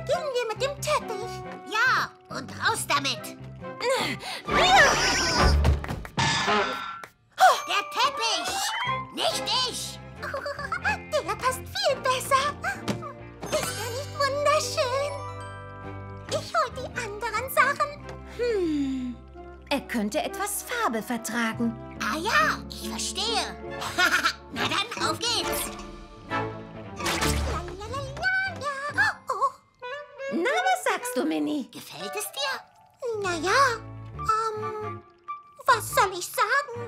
beginnen wir mit dem Teppich. Ja, und raus damit. Der Teppich, nicht ich. Der passt viel besser. Ist er nicht wunderschön? Ich hol die anderen Sachen. Er könnte etwas Farbe vertragen. Ah ja, ich verstehe. Na dann, auf geht's. Lalalala. Oh, Na, was sagst du, Minnie? Gefällt es dir? naja, was soll ich sagen?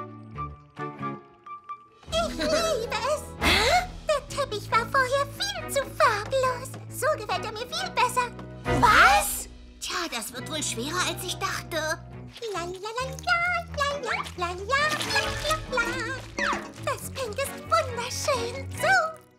Ich liebe es. Der Teppich war vorher viel zu farblos. So gefällt er mir viel besser. Was? Tja, das wird wohl schwerer, als ich dachte. Das Pink ist wunderschön. So.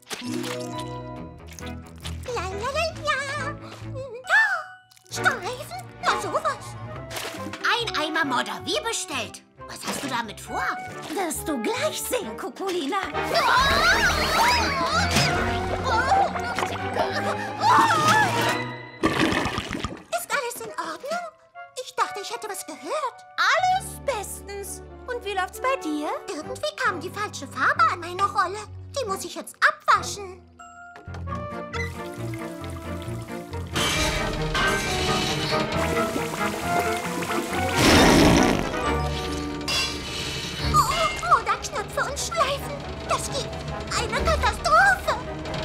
Streifen? Na sowas. Ein Eimer Modder, wie bestellt. Was hast du damit vor? Wirst du gleich sehen, Kukulina. Ist alles in Ordnung? Ich dachte, ich hätte was gehört. Alles bestens. Und wie läuft's bei dir? Irgendwie kam die falsche Farbe an meine Rolle. Die muss ich jetzt abwaschen. Oh, da Knöpfe und Schleifen. Das gibt eine Katastrophe.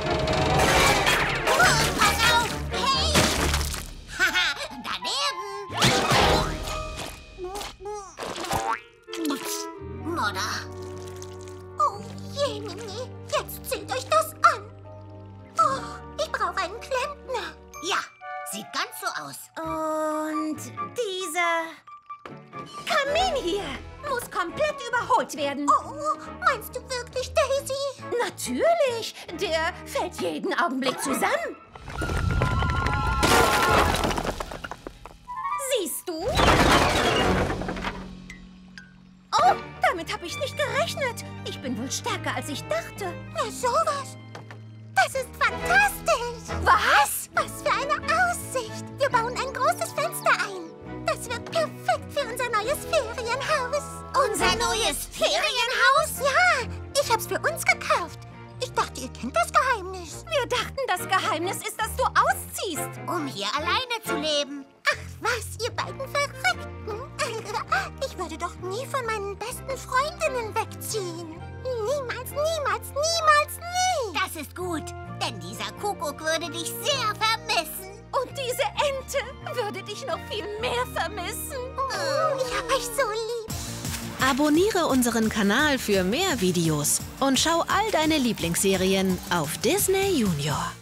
Pass auf! Hey! Haha, daneben! Modder. Oh je, Mimi. Jetzt zählt euch das an. Oh, ich brauche einen Klempner. Ja, sieht ganz so aus. Und dieser Kamin hier muss komplett überholt werden. Oh, meinst du wirklich, Daisy? Natürlich, der fällt jeden Augenblick zusammen. Siehst du? Oh, damit habe ich nicht gerechnet. Ich bin wohl stärker, als ich dachte. Na sowas. Das ist fantastisch. Was? Was für eine Aussicht. Wir bauen ein großes Fenster ein. Das wird perfekt für unser neues Ferienhaus. Unser neues Ferienhaus? Ja, ich hab's für uns gekauft. Ich dachte, ihr kennt das Geheimnis. Wir dachten, das Geheimnis ist, dass du ausziehst. Um hier alleine zu leben. Ach was, ihr beiden Verrückten. Ich würde doch nie von meinen besten Freundinnen wegziehen. Niemals, niemals, niemals, nie. Das ist gut, denn dieser Kuckuck würde dich sehr vermissen. Und diese Ente würde dich noch viel mehr vermissen. Oh, ich hab euch so lieb. Abonniere unseren Kanal für mehr Videos und schau all deine Lieblingsserien auf Disney Junior.